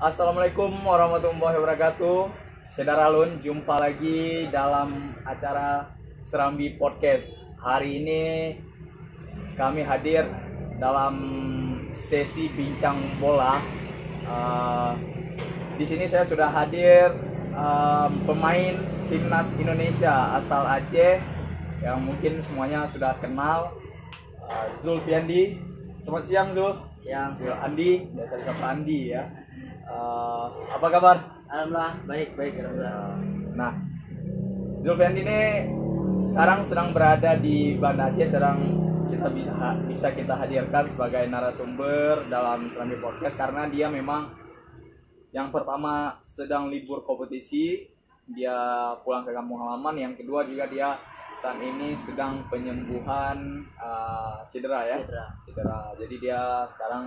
Assalamualaikum warahmatullahi wabarakatuh. Sedaralun, jumpa lagi dalam acara Serambi Podcast. Hari ini kami hadir dalam sesi bincang bola. Di sini saya sudah hadir pemain timnas Indonesia asal Aceh yang mungkin semuanya sudah kenal, Zulfiandi. Selamat siang Zul. Siang. Andi, biasa dipanggil Andi ya. Apa kabar? Alhamdulillah baik alhamdulillah. Nah, Zulfiandi ini sekarang sedang berada di Banda Aceh, bisa kita hadirkan sebagai narasumber dalam Serambi Podcast karena dia memang yang pertama sedang libur kompetisi, dia pulang ke kampung halaman. Yang kedua juga dia saat ini sedang penyembuhan cedera. Jadi dia sekarang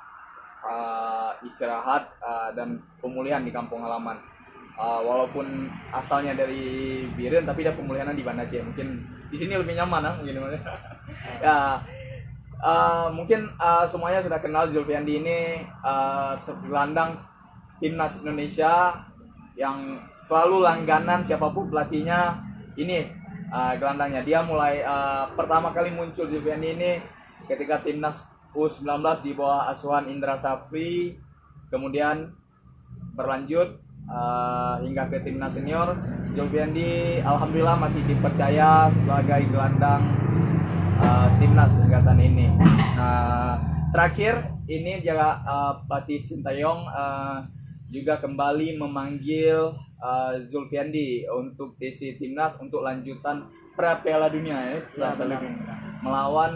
istirahat dan pemulihan di kampung halaman. Walaupun asalnya dari Biren, tapi dia pemulihannya di Banda Aceh. Mungkin di sini lebih nyaman, mungkin. Ya, mungkin semuanya sudah kenal Zulfiandi ini segelandang timnas Indonesia yang selalu langganan siapapun pelatihnya. Ini gelandangnya. Dia mulai pertama kali muncul Zulfiandi ini ketika timnas U19 di bawah asuhan Indra Safri, kemudian berlanjut hingga ke timnas senior. Zulfiandi alhamdulillah masih dipercaya sebagai gelandang timnas hingga saat ini. Terakhir ini juga pelatih Sintayong juga kembali memanggil Zulfiandi untuk TC timnas untuk lanjutan Piala Dunia melawan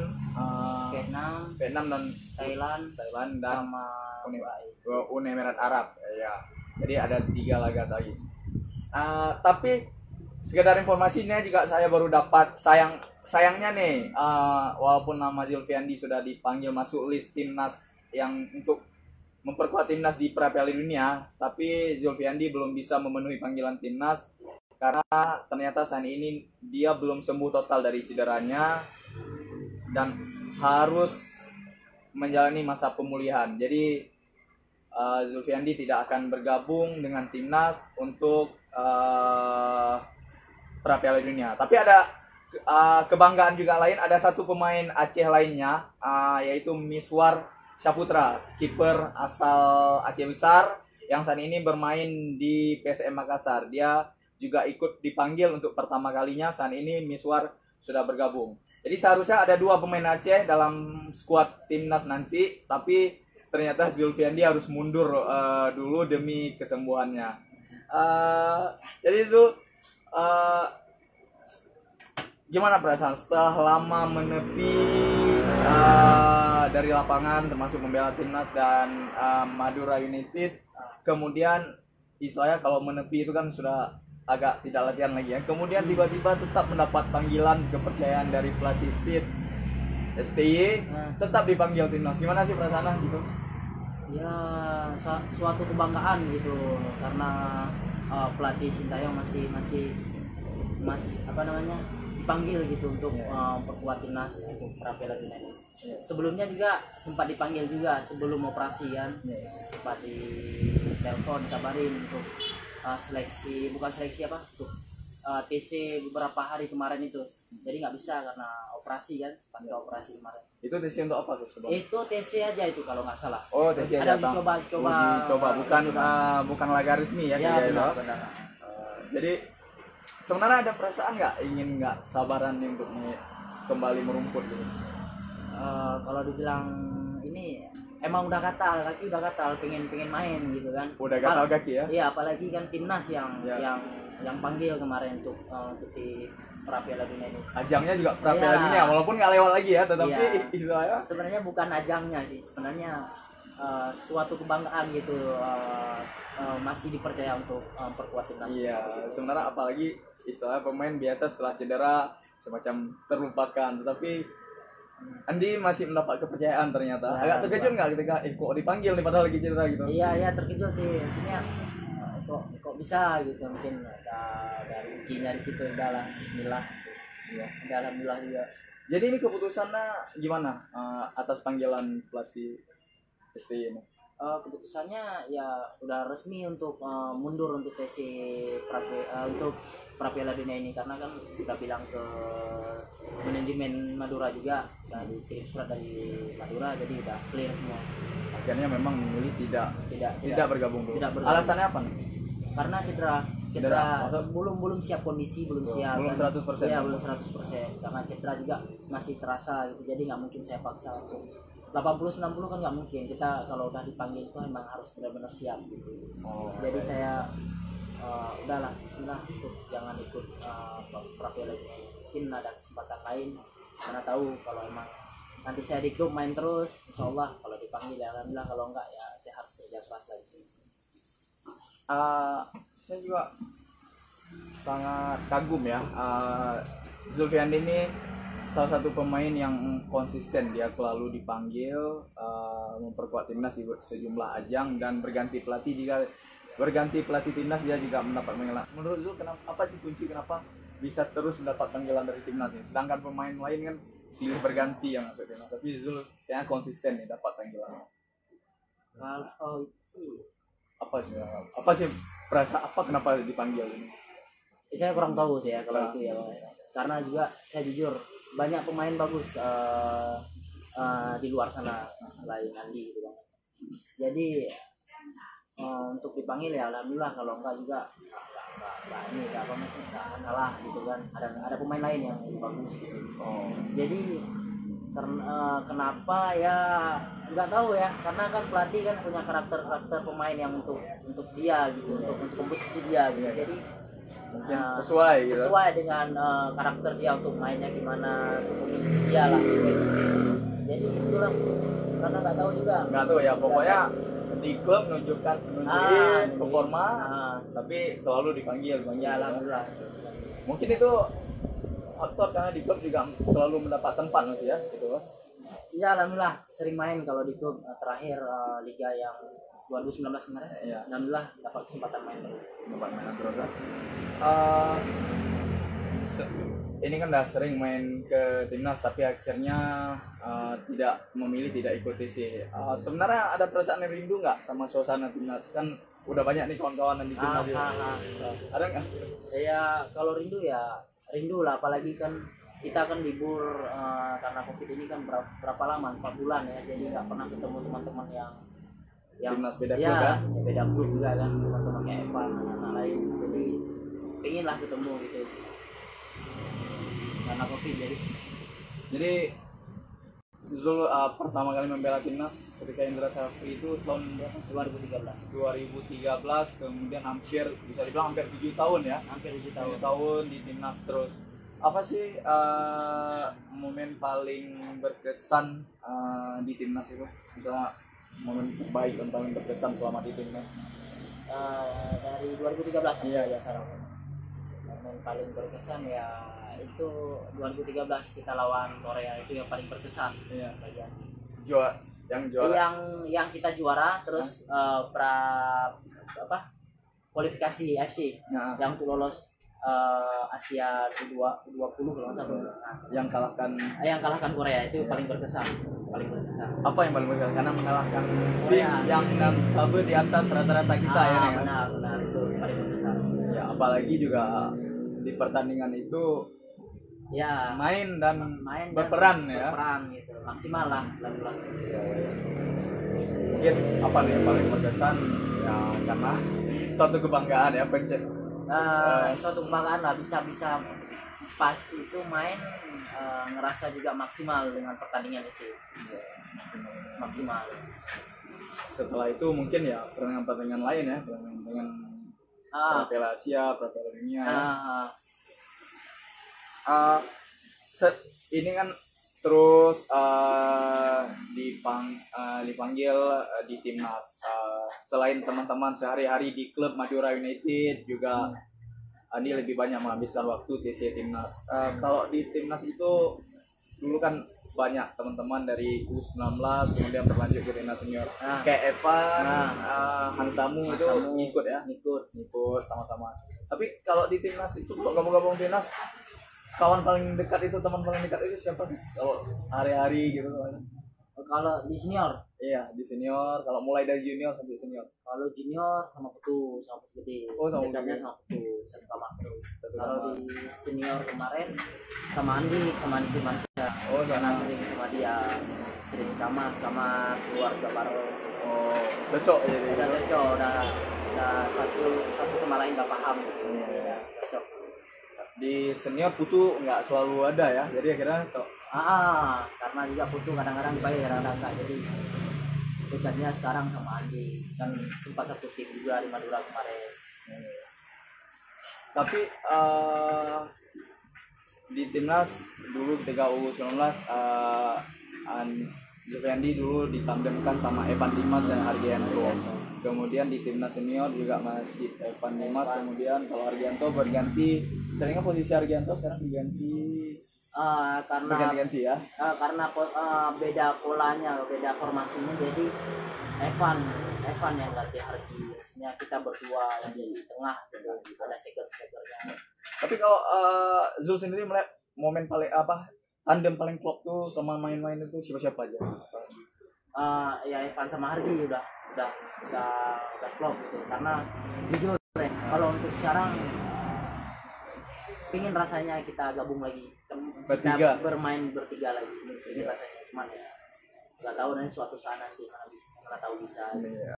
Vietnam dan Thailand dan Sama Uni Emirat Arab ya. Jadi ada 3 laga lagi. Tapi sekedar informasinya juga saya baru dapat, sayangnya nih, walaupun nama Zulfiandi sudah dipanggil masuk list timnas yang untuk memperkuat timnas di Piala Dunia, tapi Zulfiandi belum bisa memenuhi panggilan timnas karena ternyata saat ini dia belum sembuh total dari cederanya dan harus menjalani masa pemulihan. Jadi Zulfiandi tidak akan bergabung dengan timnas untuk Piala Dunia. Tapi ada kebanggaan juga lain, ada satu pemain Aceh lainnya, yaitu Miswar Saputra, kiper asal Aceh Besar yang saat ini bermain di PSM Makassar. Dia juga ikut dipanggil untuk pertama kalinya. Saat ini Miswar sudah bergabung. Jadi seharusnya ada 2 pemain Aceh dalam skuad timnas nanti, tapi ternyata Zulfiandi harus mundur dulu demi kesembuhannya. Jadi itu gimana perasaan setelah lama menepi dari lapangan, termasuk membela timnas dan Madura United, kemudian istilahnya kalau menepi itu kan sudah agak tidak latihan lagi ya. Kemudian tiba-tiba tetap mendapat panggilan kepercayaan dari pelatih STY, tetap dipanggil timnas. Gimana sih perasaan gitu? Ya suatu kebanggaan gitu karena pelatih Sintayong masih dipanggil gitu untuk perkuat timnas untuk Piala Dunia ini. Sebelumnya juga sempat dipanggil juga sebelum operasi kan, sempat di telepon kabarin untuk untuk TC beberapa hari kemarin itu. Jadi nggak bisa karena operasi kan, pasca operasi kemarin. Itu TC untuk apa tuh sebelumnya? Itu TC aja itu kalau nggak salah. Oh, TC aja. Ada coba bukan laga resmi ya, benar. Jadi sebenarnya ada perasaan nggak sabaran untuk kembali merumput gitu? Kalau dibilang ini emang udah gatal, kaki udah gatal, pengen main gitu kan. Udah gatal kaki ya? Iya, apalagi kan timnas yang panggil kemarin untuk di Piala Dunia ini. Ajangnya juga Piala Dunia, walaupun nggak lewat lagi ya, tetapi istilahnya sebenarnya bukan ajangnya sih, sebenarnya suatu kebanggaan gitu, masih dipercaya untuk perkuat timnas. Iya, sebenarnya apalagi istilah pemain biasa setelah cedera semacam terlupakan, tetapi Andi masih mendapat kepercayaan ternyata. Agak terkejut nggak ketika kok dipanggil nih padahal lagi cedera gitu? Iya terkejut sih, maksudnya kok bisa gitu, mungkin ada rezekinya di situ. Udahlah, Bismillah. Iya. Alhamdulillah juga. Jadi ini keputusannya gimana atas panggilan pelatih STY ini? Keputusannya ya udah resmi untuk mundur untuk TC untuk pra Piala Dunia ini, karena kan udah bilang ke manajemen Madura juga, udah dikirim surat dari Madura, jadi udah clear semua. Akhirnya memang memilih tidak bergabung dulu. Tidak bergabung. Alasannya apa nih? Karena cedera belum siap kondisi, belum siap, belum 100%. ya belum 100%, karena cedera juga masih terasa gitu, jadi nggak mungkin saya paksa untuk 80-90 kan nggak mungkin. Kita kalau udah dipanggil itu emang harus benar-benar siap gitu. Jadi saya udahlah, bismillah, jangan ikut pra Piala Dunia. Mungkin ada kesempatan lain, karena tahu kalau emang nanti saya di klub main terus, insya Allah kalau dipanggil ya alhamdulillah, kalau enggak ya saya harus kerja keras lagi. Saya juga sangat kagum ya, Zulfiandi ini salah satu pemain yang konsisten. Dia selalu dipanggil memperkuat timnas di sejumlah ajang, dan berganti pelatih timnas dia juga mendapat panggilan. Menurut Zul, apa sih kunci kenapa bisa terus mendapat panggilan dari timnas ini? Sedangkan pemain lain kan silih berganti yang masuk timnas, tapi Zul kayaknya konsisten nih dapat panggilan. Kalau itu sih apa sih kenapa dipanggil ini? Saya kurang tahu sih ya kalau itu ya, karena juga saya jujur banyak pemain bagus di luar sana selain Andi gitu kan. Jadi untuk dipanggil ya alhamdulillah, kalau enggak juga enggak masalah gitu kan. Ada pemain lain yang lebih bagus gitu. Jadi kenapa ya nggak tahu ya, karena kan pelatih kan punya karakter pemain yang untuk dia gitu, untuk komposisi dia gitu. Jadi mungkin sesuai dengan karakter dia untuk mainnya gimana, untuk posisi dia lah gitu. Jadi itulah, karena nggak tahu ya, pokoknya di klub nunjukin performa, tapi selalu dipanggil ya alhamdulillah. Mungkin itu faktor karena di klub juga selalu mendapat tempat Mas ya gitu. Ya alhamdulillah sering main kalau di klub. Terakhir liga yang 2019 kemarin ya. Alhamdulillah dapat kesempatan main terus. Ini kan udah sering main ke timnas, tapi akhirnya tidak ikut TC. Sebenarnya ada perasaan yang rindu nggak sama suasana timnas? Kan udah banyak nih kawan-kawan di timnas ya. Ada nggak? Ya kalau rindu ya rindu lah, apalagi kan kita kan libur karena COVID ini kan berapa lama, 4 bulan ya, jadi nggak pernah ketemu teman-teman yang beda klub kan? Beda klub juga kan, teman-teman kayak Evan, anak lain, jadi pengen lah ketemu gitu karena COVID. Jadi Zul pertama kali membela timnas ketika Indra Safri itu tahun 2013, kemudian bisa dibilang hampir 7 tahun ya, 7 tahun di timnas terus. Apa sih momen paling berkesan di timnas itu? Misalnya momen terbaik dan paling berkesan selama di timnas? Dari 2013 ya sekarang. Momen paling berkesan ya itu 2013 kita lawan Korea, itu yang paling berkesan. Iya. Bagian juara yang kita juara terus kualifikasi FC yang untuk lolos Asia U20 kalau nggak salah. Yang kalahkan Korea itu paling berkesan. Apa yang paling berkesan? Karena mengalahkan tim yang di atas rata-rata kita ya. Benar itu paling berkesan. Ya apalagi juga di pertandingan itu ya main dan berperan gitu, maksimal lah. Mungkin apa nih yang paling berkesan ya, karena suatu kebanggaan ya suatu kebanggaan lah, bisa pas itu main ngerasa juga maksimal dengan pertandingan itu. Maksimal. Setelah itu mungkin ya pertandingan lain ya, dengan Piala Asia, Piala Dunia ini kan terus dipanggil di timnas. Selain teman-teman sehari-hari di klub Madura United juga Andi lebih banyak menghabiskan waktu TC timnas. Kalau di timnas itu dulu kan banyak teman-teman dari U19 kemudian berlanjut ke timnas senior. Kayak Evan, Hansamu itu ngikut sama-sama. Tapi kalau di timnas itu gabung timnas, kawan paling dekat itu, teman paling dekat itu siapa sih? Kalau hari-hari gitu. Kalau di senior, Iya, di senior. Kalau mulai dari junior sampai senior. kalau junior sama Putu gede. Oh, sama Dekatnya Putu. sama Putu, satu kamar terus. Satu Kalau kamar. di senior kemarin sama Andi Firmansyah. Oh, Karena sama. sering sama dia, sering kamar sama keluarga bareng. Oh, cocok jadi. Udah cocok, udah satu sama lain udah paham gitu. Ya, cocok. Di senior Putu nggak selalu ada ya. Jadi akhirnya Karena juga Putu kadang-kadang baik, kadang-kadang enggak. Jadi dekatnya sekarang sama Andi, kan sempat satu tim juga di Madura kemarin. tapi di timnas dulu ketika U19 Jufriandi dulu ditandemkan sama Evan Dimas dan Hargianto. Kemudian di timnas senior juga masih Evan Dimas. Kemudian kalau Hargianto berganti, seringnya posisi Hargianto sekarang diganti Karena berganti-ganti ya. karena beda polanya, beda formasinya, jadi Evan yang ganti Hargi. Maksudnya kita berdua yang di tengah, ada second-nya. Tapi kalau Zul sendiri melihat momen paling tandem paling klop tuh sama main-main itu siapa aja? Ya Evan sama Hargi udah klop gitu. Karena jujur kalau untuk sekarang pingin rasanya kita gabung lagi, Bertiga. kita bermain bertiga lagi, pingin rasanya, cuman ya nggak tahu, nanti suatu saat nanti mana tahu bisa.